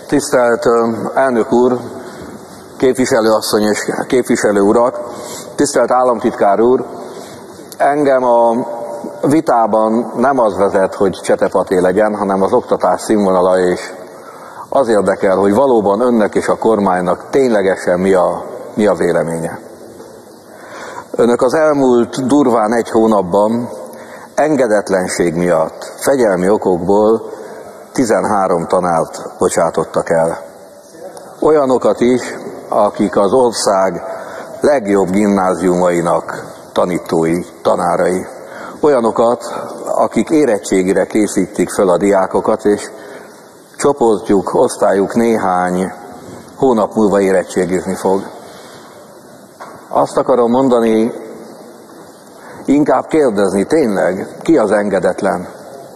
Tisztelt elnök úr, képviselőasszony és képviselő urak, tisztelt államtitkár úr, engem a vitában nem az vezet, hogy csetepaté legyen, hanem az oktatás színvonala, és az érdekel, hogy valóban önnek és a kormánynak ténylegesen mi a véleménye. Önök az elmúlt durván egy hónapban engedetlenség miatt, fegyelmi okokból 13 tanárt bocsátottak el. Olyanokat is, akik az ország legjobb gimnáziumainak tanítói, tanárai. Olyanokat, akik érettségire készítik fel a diákokat, és csoportjuk, osztályuk néhány hónap múlva érettségizni fog. Azt akarom mondani, inkább kérdezni, tényleg, ki az engedetlen?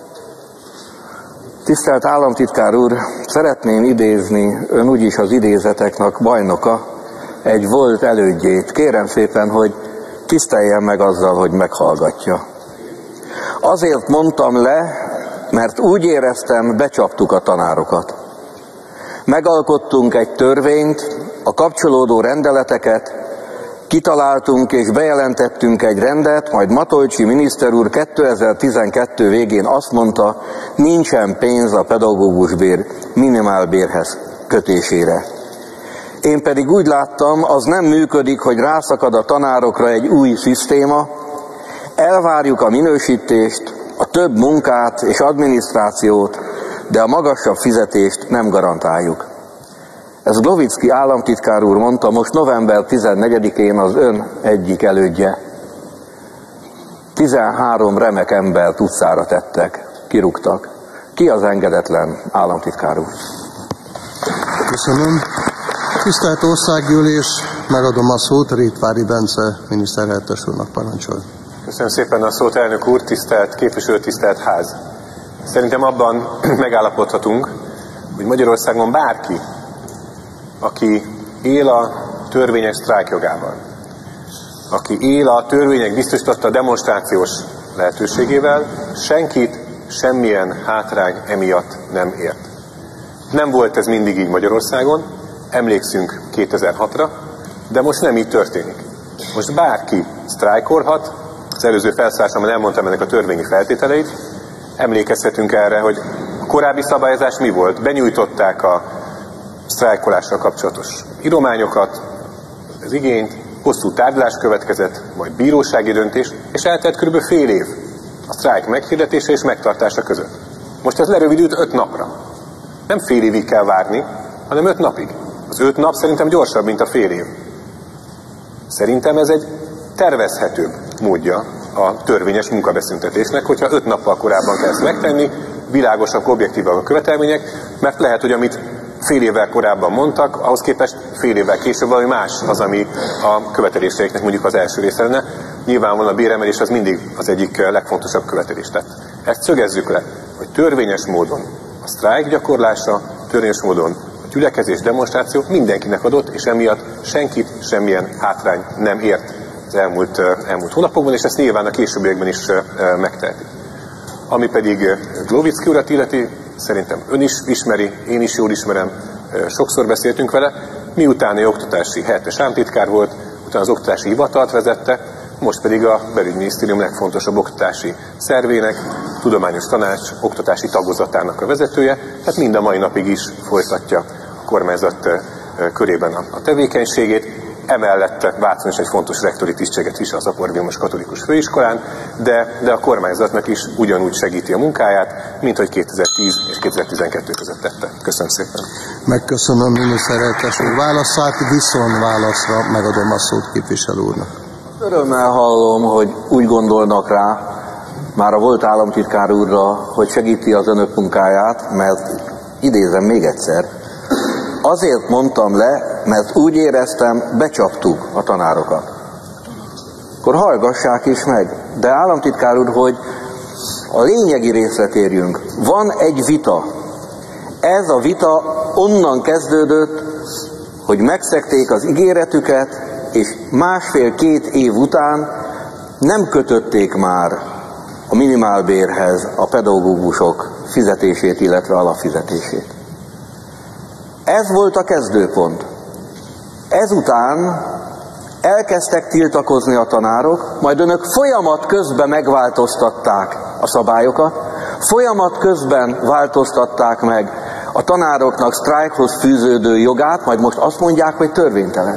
Tisztelt államtitkár úr, szeretném idézni, ön úgyis az idézeteknek bajnoka, egy volt elődjét. Kérem szépen, hogy tiszteljen meg azzal, hogy meghallgatja. Azért mondtam le, mert úgy éreztem, becsaptuk a tanárokat. Megalkottunk egy törvényt, a kapcsolódó rendeleteket, kitaláltunk és bejelentettünk egy rendet, majd Matolcsy miniszter úr 2012 végén azt mondta, nincsen pénz a pedagógusbér minimálbérhez kötésére. Én pedig úgy láttam, az nem működik, hogy rászakad a tanárokra egy új szisztéma, elvárjuk a minősítést, a több munkát és adminisztrációt, de a magasabb fizetést nem garantáljuk. Ez Glovicki államtitkár úr mondta most november 14-én az ön egyik elődje. 13 remek embert utcára tettek, kirúgtak. Ki az engedetlen, államtitkár úr? Köszönöm. Tisztelt Országgyűlés, megadom a szót Rétvári Bence miniszterhelyettes úrnak, parancsol. Köszönöm szépen a szót, elnök úr, tisztelt képviselő, tisztelt ház. Szerintem abban megállapodhatunk, hogy Magyarországon bárki, aki él a törvényes sztrájkjogával, aki él a törvények biztosította demonstrációs lehetőségével, senkit semmilyen hátrány emiatt nem ért. Nem volt ez mindig így Magyarországon, emlékszünk 2006-ra, de most nem így történik. Most bárki sztrájkolhat, az előző felszólásomban elmondtam ennek a törvényi feltételeit, emlékezhetünk erre, hogy a korábbi szabályozás mi volt? Benyújtották a sztrájkolással kapcsolatos írományokat, az igényt, hosszú tárgyalás következett, majd bírósági döntés, és eltelt kb. Fél év a sztrájk meghirdetése és megtartása között. Most ez lerövidült 5 napra. Nem fél évig kell várni, hanem 5 napig. Az 5 nap szerintem gyorsabb, mint a fél év. Szerintem ez egy tervezhetőbb módja a törvényes munkabeszüntetésnek, hogyha 5 nappal korábban kell ezt megtenni, világosak, objektívak a követelmények, mert lehet, hogy amit fél évvel korábban mondtak, ahhoz képest fél évvel később valami más az, ami a követeléseiknek mondjuk az első része lenne. Nyilvánvalóan a béremelés az mindig az egyik legfontosabb követelés. Tehát ezt szögezzük le, hogy törvényes módon a sztrájk gyakorlása, törvényes módon a gyülekezés, demonstráció mindenkinek adott, és emiatt senkit semmilyen hátrány nem ért az elmúlt hónapokban, és ezt nyilván a későbbiekben is megteheti. Ami pedig Glovicki urat illeti, szerintem ön is ismeri, én is jól ismerem, sokszor beszéltünk vele, miután ő oktatási helyettes államtitkár volt, utána az oktatási hivatalt vezette, most pedig a belügyminisztérium legfontosabb oktatási szervének, tudományos tanács oktatási tagozatának a vezetője, tehát mind a mai napig is folytatja a kormányzat körében a tevékenységét. Emellett Vácon is egy fontos rektori tisztséget visel az Apor Vilmos Katolikus Főiskolán, de a kormányzatnak is ugyanúgy segíti a munkáját, mint hogy 2010 és 2012 között tette. Köszönöm szépen. Megköszönöm miniszterhelyettes úr válaszát, viszonválaszra megadom a szót képviselő úrnak. Örömmel hallom, hogy úgy gondolnak rá, már a volt államtitkár úrra, hogy segíti az önök munkáját, mert idézem még egyszer, azért mondtam le, mert úgy éreztem, becsaptuk a tanárokat. Akkor hallgassák is meg. De államtitkár úr, hogy a lényegi részre térjünk. Van egy vita. Ez a vita onnan kezdődött, hogy megszegték az ígéretüket, és 1,5-2 év után nem kötötték már a minimálbérhez a pedagógusok fizetését, illetve alapfizetését. Ez volt a kezdőpont. Ezután elkezdtek tiltakozni a tanárok, majd önök folyamat közben megváltoztatták a szabályokat, folyamat közben változtatták meg a tanároknak sztrájkhoz fűződő jogát, majd most azt mondják, hogy törvénytelen.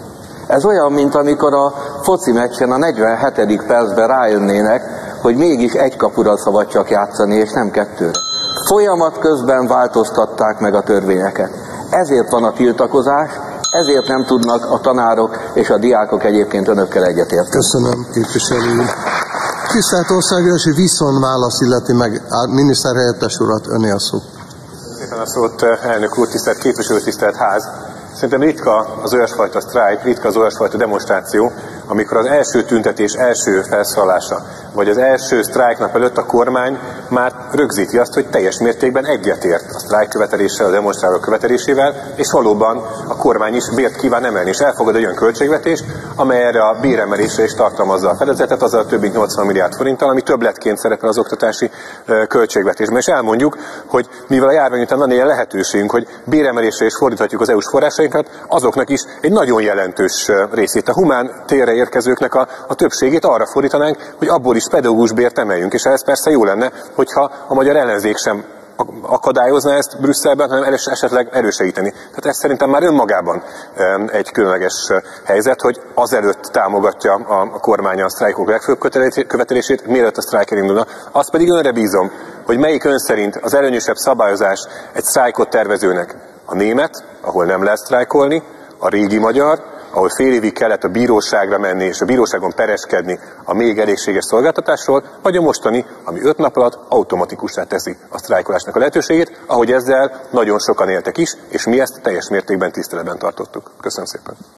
Ez olyan, mint amikor a foci meccsen a 47. percben rájönnének, hogy mégis egy kapura szabad csak játszani, és nem kettőre. Folyamat közben változtatták meg a törvényeket. Ezért van a tiltakozás, ezért nem tudnak a tanárok és a diákok egyébként önökkel egyetérteni. Köszönöm, képviselő úr. Tisztelt Országgyűlési viszonválasz illeti meg miniszterhelyettes urat, öné a szó. Szépen a szót, elnök úr, tisztelt képviselő, tisztelt ház. Szerintem ritka az olyasfajta sztrájk, ritka az olyasfajta demonstráció, amikor az első tüntetés első felszólalása, vagy az első sztrájknap előtt a kormány már rögzíti azt, hogy teljes mértékben egyetért a sztrájk követeléssel, a demonstrálók követelésével, és valóban a kormány is bért kíván emelni, és elfogad egy olyan költségvetést, amely erre a béremelésre is tartalmazza a fedezetet, azzal több mint 80 milliárd forinttal, ami többletként szerepel az oktatási költségvetésben. És elmondjuk, hogy mivel a járvány után van ilyen lehetőségünk, hogy béremelésre is fordíthatjuk az EU-s forrásainkat, azoknak is egy nagyon jelentős részét, a humán térre érkezőknek a többségét arra fordítanánk, hogy abból is pedagógus bért emeljünk, és ez persze jó lenne, hogyha a magyar ellenzék sem akadályozna ezt Brüsszelben, hanem esetleg erősíteni. Tehát ez szerintem már önmagában egy különleges helyzet, hogy azelőtt támogatja a kormány a sztrájkok legfőbb követelését, mielőtt a sztrájk elindulna. Azt pedig önre bízom, hogy melyik ön szerint az előnyösebb szabályozás egy sztrájkot tervezőnek. A német, ahol nem lehet sztrájkolni, a régi magyar, ahol fél évig kellett a bíróságra menni és a bíróságon pereskedni a még elégséges szolgáltatásról, vagy a mostani, ami 5 nap alatt automatikussá teszi a sztrájkolásnak a lehetőségét, ahogy ezzel nagyon sokan éltek is, és mi ezt teljes mértékben tiszteletben tartottuk. Köszönöm szépen.